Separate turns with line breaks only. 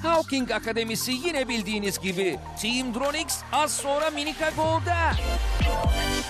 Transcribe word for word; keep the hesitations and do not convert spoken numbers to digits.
Hawking Akademisi yine bildiğiniz gibi. Team Dronix az sonra Minika Go'da.